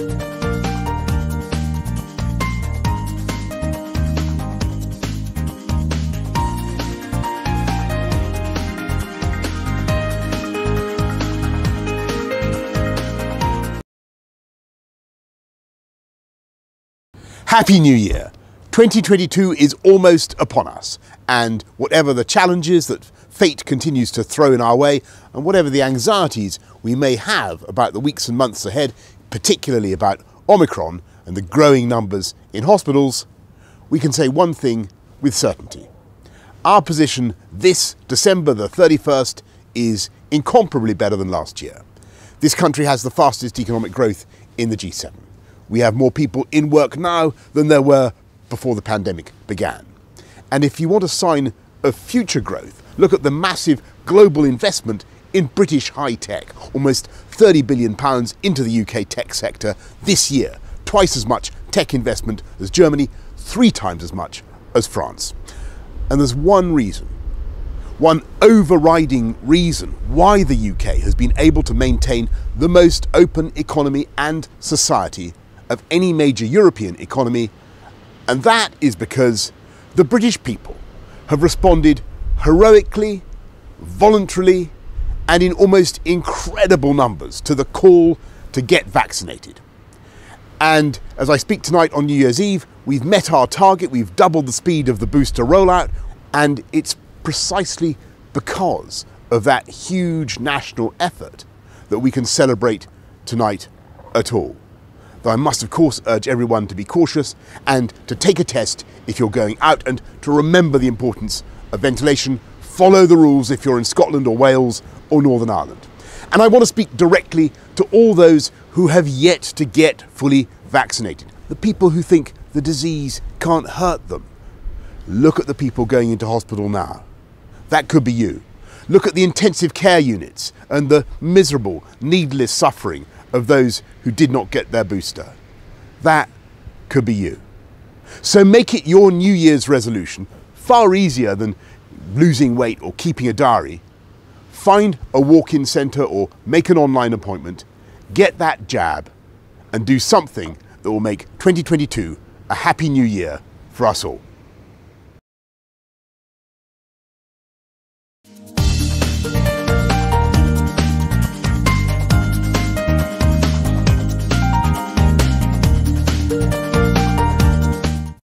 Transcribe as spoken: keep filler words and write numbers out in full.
Happy New Year! twenty twenty-two is almost upon us, and whatever the challenges that fate continues to throw in our way, and whatever the anxieties we may have about the weeks and months ahead, particularly about Omicron and the growing numbers in hospitals, we can say one thing with certainty. Our position this December the thirty-first is incomparably better than last year. This country has the fastest economic growth in the G seven. We have more people in work now than there were before the pandemic began. And if you want a sign of future growth, look at the massive global investment in British high tech, almost thirty billion pounds into the U K tech sector this year, twice as much tech investment as Germany, three times as much as France. And there's one reason, one overriding reason why the U K has been able to maintain the most open economy and society of any major European economy, and that is because the British people have responded heroically, voluntarily, and in almost incredible numbers to the call to get vaccinated. And as I speak tonight on New Year's Eve, we've met our target, we've doubled the speed of the booster rollout, and it's precisely because of that huge national effort that we can celebrate tonight at all. Though I must of course urge everyone to be cautious and to take a test if you're going out, and to remember the importance of ventilation. Follow the rules if you're in Scotland or Wales or Northern Ireland. And I want to speak directly to all those who have yet to get fully vaccinated, the people who think the disease can't hurt them. Look at the people going into hospital now. That could be you. Look at the intensive care units and the miserable, needless suffering of those who did not get their booster. That could be you. So make it your New Year's resolution, far easier than losing weight or keeping a diary. Find a walk-in centre or make an online appointment, get that jab, and do something that will make twenty twenty-two a happy new year for us all.